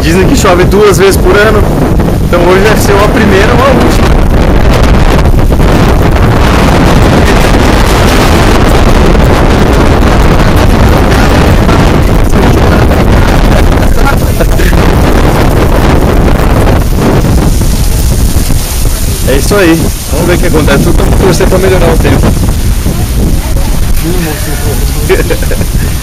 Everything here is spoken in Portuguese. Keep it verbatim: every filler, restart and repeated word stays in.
Dizem que chove duas vezes por ano, então hoje deve ser ou a primeira ou a última. É isso aí, vamos ver o que acontece. Estamos torcendo para melhorar o tempo.